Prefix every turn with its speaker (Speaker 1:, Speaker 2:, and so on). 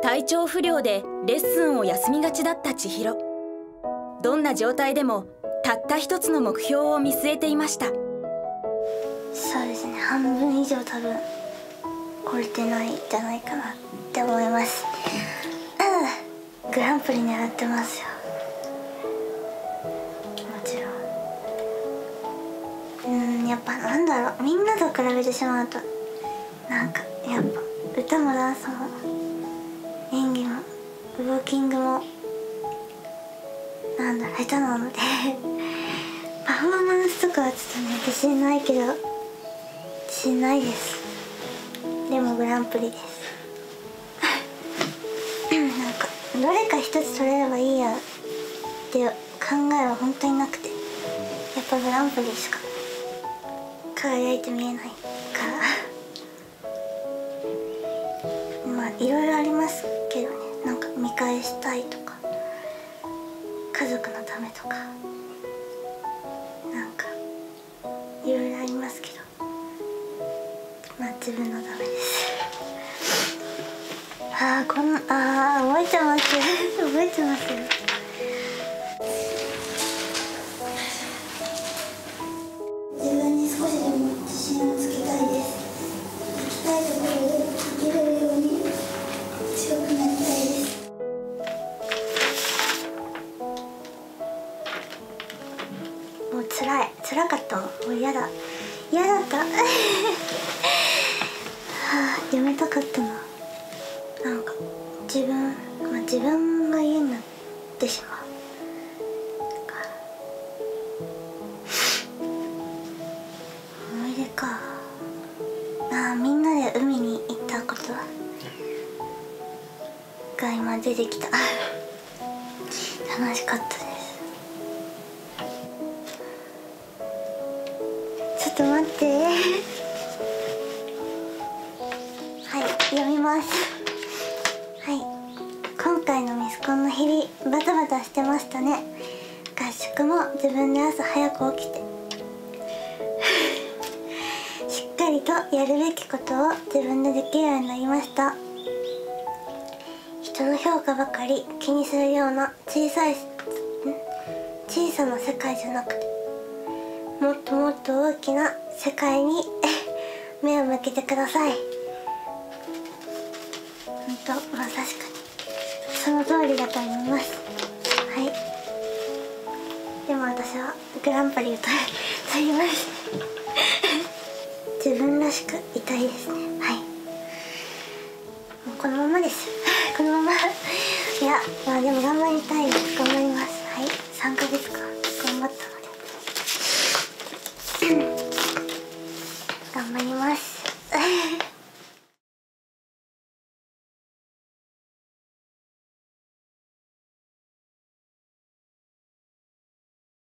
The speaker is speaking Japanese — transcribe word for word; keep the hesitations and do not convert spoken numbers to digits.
Speaker 1: 体調不良でレッスンを休みがちだった千尋。どんな状態でもたった一つの目標を見据えていました。
Speaker 2: そうですね、半分以上多分超えてないんじゃないかなって思います。うん、グランプリ狙ってますよ。もちろん。うん、やっぱなんだろう、みんなと比べてしまうとなんかやっぱ歌もダンスも演技もウォーキングもなんだ下手なのでパフォーマンスとかはちょっとね自信ないけど自信ないです。でもグランプリですなんかどれか一つ取れればいいやっていう考えは本当になくて、やっぱグランプリしか輝いて見えないからまあいろいろありますけどね、なんか見返したいとか家族のためとかなんかいろいろありますけど、まあ自分のためです。ああこんああ覚えてます覚えてますよ。自分に少しでも自信をつけたいです。行きたいところで行けるように強くなりたいです。もう辛い辛かったもん、もう嫌だ嫌だったはあやめたかったな。なんか自分、まあ、自分が嫌になってしまう思い出か。ああみんなで海に行ったことが今出てきた楽しかったです。ちょっと待ってはい読みます。はい、今回のミスコンの日々バタバタしてましたね。合宿も自分で朝早く起きてしっかりとやるべきことを自分でできるようになりました。人の評価ばかり気にするような小さい小さな世界じゃなくて、もっともっと大きな世界に目を向けてください。本当、まあ確かにその通りだと思います。はい。でも私はグランプリを取ります自分らしくいたいですね。はい。もうこのままですこのままいや、まあでも頑張りたいです。頑張ります。はい。さんかげつか頑張ったので頑張ります